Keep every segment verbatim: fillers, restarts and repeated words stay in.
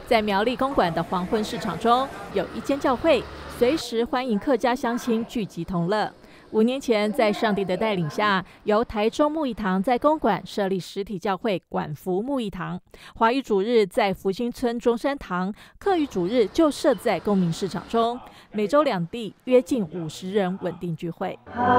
在苗栗公馆的黄昏市场中，有一间教会，随时欢迎客家乡亲聚集同乐。五年前，在上帝的带领下，由台中牧义堂在公馆设立实体教会管福牧义堂，华语主日在福兴村中山堂，客语主日就设在公民市场中，每周两地约近五十人稳定聚会。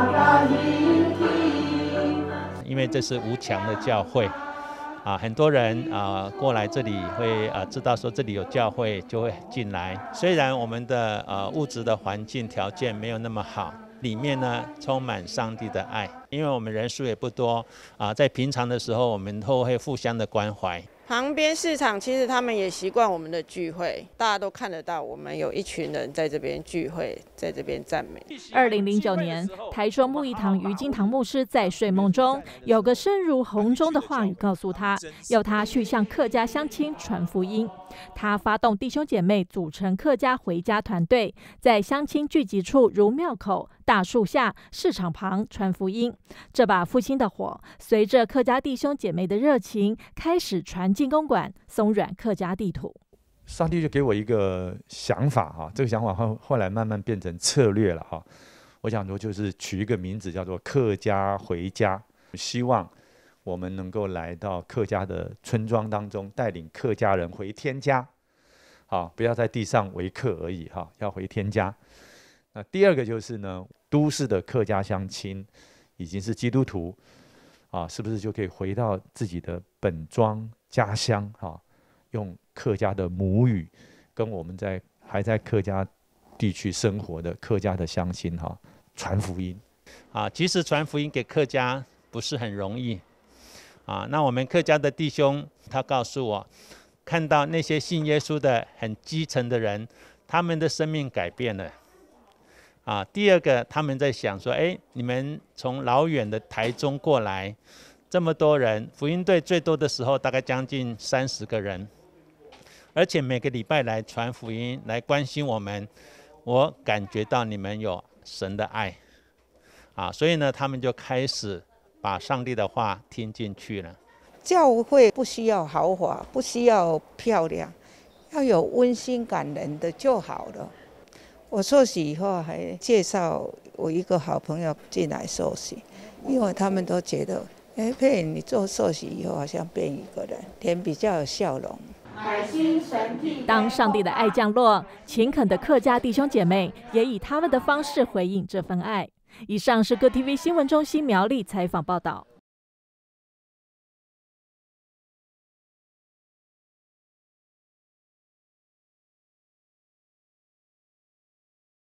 因为这是无墙的教会。啊，很多人啊过来这里会啊知道说这里有教会，就会进来。虽然我们的呃物质的环境条件没有那么好，里面呢充满上帝的爱，因为我们人数也不多啊，在平常的时候我们都会互相的关怀。 旁边市场其实他们也习惯我们的聚会，大家都看得到我们有一群人在这边聚会，在这边赞美。 二零零九年，台中牧义堂余金堂牧师在睡梦中，有个声如洪钟的话语告诉他，要他去向客家乡亲传福音。他发动弟兄姐妹组成客家回家团队，在乡亲聚集处如庙口、大树下、市场旁传福音。这把复兴的火，随着客家弟兄姐妹的热情，开始传进公馆，松软客家地土。 上帝就给我一个想法哈，这个想法后后来慢慢变成策略了哈。我想说就是取一个名字叫做客家回家，希望我们能够来到客家的村庄当中，带领客家人回天家，好，不要在地上为客而已哈，要回天家。那第二个就是呢，都市的客家乡亲已经是基督徒啊，是不是就可以回到自己的本庄家乡哈，用客家的母语跟我们在还在客家地区生活的客家的乡亲哈传福音啊。其实传福音给客家不是很容易啊。那我们客家的弟兄他告诉我，看到那些信耶稣的很基层的人，他们的生命改变了啊。第二个，他们在想说，哎，你们从老远的台中过来，这么多人，福音队最多的时候大概将近三十个人，而且每个礼拜来传福音，来关心我们，我感觉到你们有神的爱啊，所以呢，他们就开始把上帝的话听进去了。 教会不需要豪华，不需要漂亮，要有温馨感人的就好了。我受洗以后还介绍我一个好朋友进来受洗，因为他们都觉得，哎，佩你做受洗以后好像变一个人，脸比较有笑容。 当上帝的爱降落，勤恳的客家弟兄姐妹也以他们的方式回应这份爱。以上是各 T V 新闻中心苗栗采访报道。